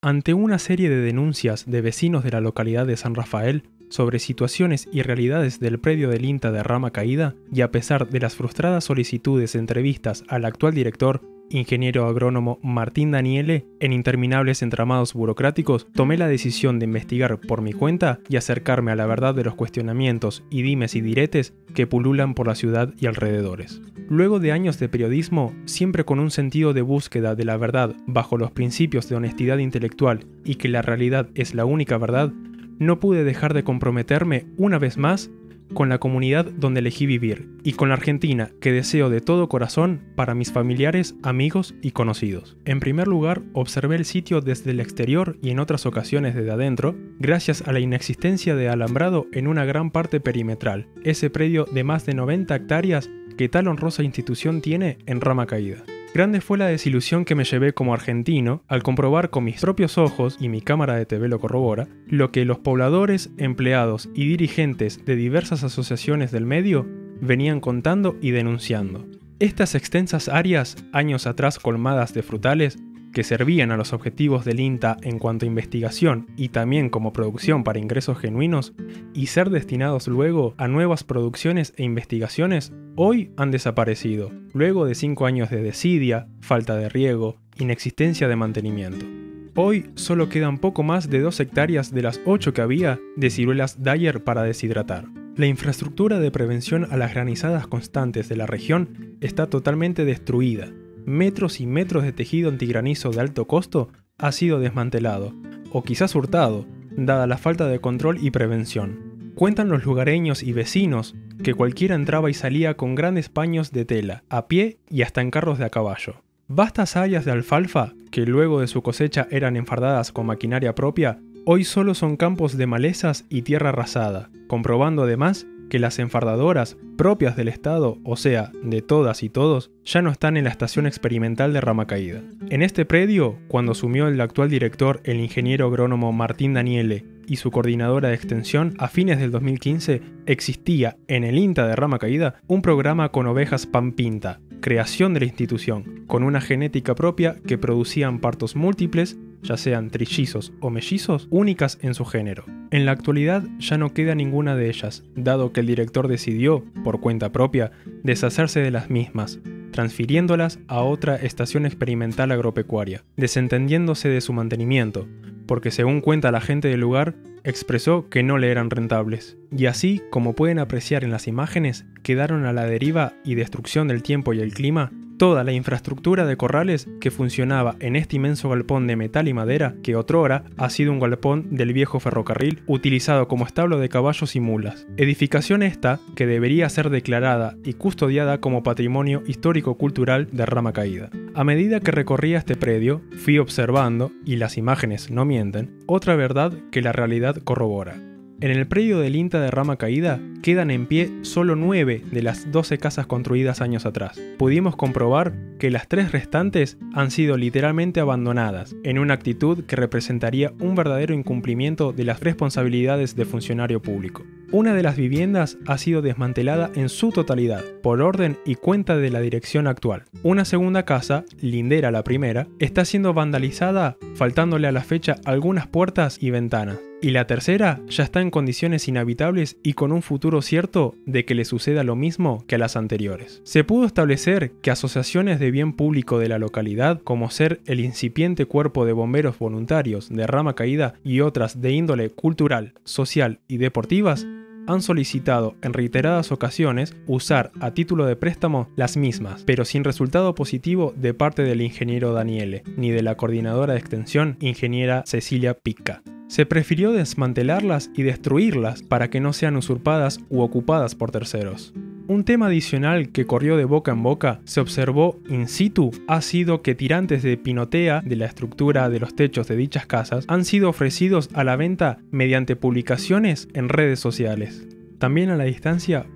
Ante una serie de denuncias de vecinos de la localidad de San Rafael sobre situaciones y realidades del predio del INTA de Rama Caída, y a pesar de las frustradas solicitudes de entrevistas al actual director, ingeniero agrónomo Martín Daniele, en interminables entramados burocráticos, tomé la decisión de investigar por mi cuenta y acercarme a la verdad de los cuestionamientos y dimes y diretes que pululan por la ciudad y alrededores. Luego de años de periodismo, siempre con un sentido de búsqueda de la verdad bajo los principios de honestidad intelectual y que la realidad es la única verdad, no pude dejar de comprometerme una vez más con la comunidad donde elegí vivir y con la Argentina que deseo de todo corazón para mis familiares, amigos y conocidos. En primer lugar, observé el sitio desde el exterior y en otras ocasiones desde adentro, gracias a la inexistencia de alambrado en una gran parte perimetral, ese predio de más de 90 hectáreas que tal honrosa institución tiene en Rama Caída. Grande fue la desilusión que me llevé como argentino al comprobar con mis propios ojos, y mi cámara de TV lo corrobora, lo que los pobladores, empleados y dirigentes de diversas asociaciones del medio venían contando y denunciando. Estas extensas áreas, años atrás colmadas de frutales, que servían a los objetivos del INTA en cuanto a investigación y también como producción para ingresos genuinos, y ser destinados luego a nuevas producciones e investigaciones, hoy han desaparecido, luego de 5 años de desidia, falta de riego, inexistencia de mantenimiento. Hoy solo quedan poco más de 2 hectáreas de las 8 que había de ciruelas Dyer para deshidratar. La infraestructura de prevención a las granizadas constantes de la región está totalmente destruida. Metros y metros de tejido antigranizo de alto costo ha sido desmantelado, o quizás hurtado, dada la falta de control y prevención. Cuentan los lugareños y vecinos que cualquiera entraba y salía con grandes paños de tela, a pie y hasta en carros de a caballo. Vastas áreas de alfalfa, que luego de su cosecha eran enfardadas con maquinaria propia, hoy solo son campos de malezas y tierra arrasada, comprobando además que las enfardadoras propias del Estado, o sea, de todas y todos, ya no están en la estación experimental de Rama Caída. En este predio, cuando asumió el actual director, el ingeniero agrónomo Martín Daniele, y su coordinadora de extensión, a fines del 2015, existía en el INTA de Rama Caída un programa con ovejas Pampinta, creación de la institución, con una genética propia que producían partos múltiples, ya sean trillizos o mellizos, únicas en su género. En la actualidad ya no queda ninguna de ellas, dado que el director decidió, por cuenta propia, deshacerse de las mismas, transfiriéndolas a otra estación experimental agropecuaria, desentendiéndose de su mantenimiento, porque según cuenta la gente del lugar, expresó que no le eran rentables. Y así, como pueden apreciar en las imágenes, quedaron a la deriva y destrucción del tiempo y el clima toda la infraestructura de corrales que funcionaba en este inmenso galpón de metal y madera que otrora ha sido un galpón del viejo ferrocarril utilizado como establo de caballos y mulas. Edificación esta que debería ser declarada y custodiada como patrimonio histórico-cultural de Rama Caída. A medida que recorría este predio, fui observando, y las imágenes no mienten, otra verdad que la realidad corrobora. En el predio del INTA de Rama Caída quedan en pie solo 9 de las 12 casas construidas años atrás. Pudimos comprobar que las 3 restantes han sido literalmente abandonadas, en una actitud que representaría un verdadero incumplimiento de las responsabilidades de funcionario público. Una de las viviendas ha sido desmantelada en su totalidad, por orden y cuenta de la dirección actual. Una segunda casa, lindera a la primera, está siendo vandalizada, faltándole a la fecha algunas puertas y ventanas. Y la tercera ya está en condiciones inhabitables y con un futuro cierto de que le suceda lo mismo que a las anteriores. Se pudo establecer que asociaciones de bien público de la localidad, como ser el incipiente Cuerpo de Bomberos Voluntarios de Rama Caída y otras de índole cultural, social y deportivas, han solicitado en reiteradas ocasiones usar a título de préstamo las mismas, pero sin resultado positivo de parte del ingeniero Daniele, ni de la coordinadora de extensión, ingeniera Cecilia Picca. Se prefirió desmantelarlas y destruirlas para que no sean usurpadas u ocupadas por terceros. Un tema adicional que corrió de boca en boca, se observó in situ, ha sido que tirantes de pinotea de la estructura de los techos de dichas casas han sido ofrecidos a la venta mediante publicaciones en redes sociales. También a la distancia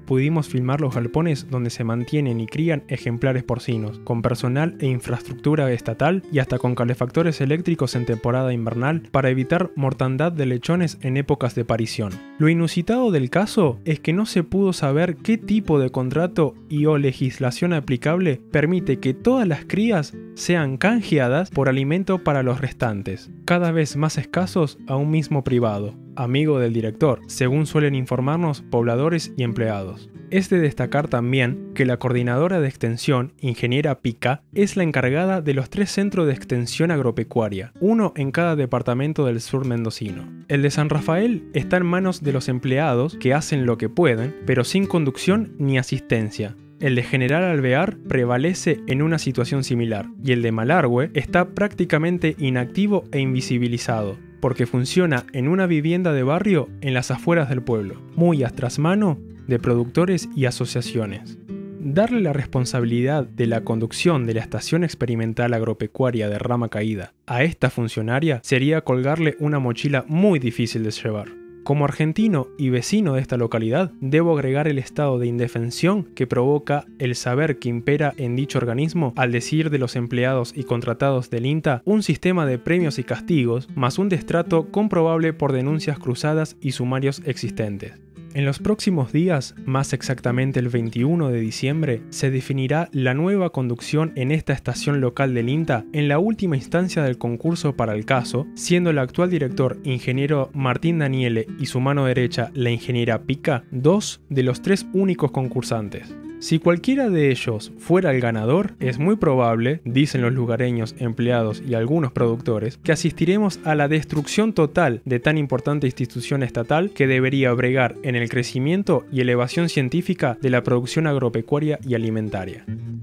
pudimos filmar los galpones donde se mantienen y crían ejemplares porcinos, con personal e infraestructura estatal y hasta con calefactores eléctricos en temporada invernal para evitar mortandad de lechones en épocas de parición. Lo inusitado del caso es que no se pudo saber qué tipo de contrato y o legislación aplicable permite que todas las crías sean canjeadas por alimento para los restantes, cada vez más escasos a un mismo privado, amigo del director, según suelen informarnos pobladores y empleados. Es de destacar también que la coordinadora de extensión, ingeniera Pica, es la encargada de los 3 centros de extensión agropecuaria, uno en cada departamento del sur mendocino. El de San Rafael está en manos de los empleados que hacen lo que pueden, pero sin conducción ni asistencia. El de General Alvear prevalece en una situación similar, y el de Malargüe está prácticamente inactivo e invisibilizado, porque funciona en una vivienda de barrio en las afueras del pueblo, muy a trasmano de productores y asociaciones. Darle la responsabilidad de la conducción de la Estación Experimental Agropecuaria de Rama Caída a esta funcionaria sería colgarle una mochila muy difícil de llevar. Como argentino y vecino de esta localidad, debo agregar el estado de indefensión que provoca el saber que impera en dicho organismo al decir de los empleados y contratados del INTA un sistema de premios y castigos, más un destrato comprobable por denuncias cruzadas y sumarios existentes. En los próximos días, más exactamente el 21 de diciembre, se definirá la nueva conducción en esta estación local del INTA en la última instancia del concurso para el caso, siendo el actual director, ingeniero Martín Daniele, y su mano derecha, la ingeniera Pica, 2 de los 3 únicos concursantes. Si cualquiera de ellos fuera el ganador, es muy probable, dicen los lugareños, empleados y algunos productores, que asistiremos a la destrucción total de tan importante institución estatal que debería bregar en el crecimiento y elevación científica de la producción agropecuaria y alimentaria.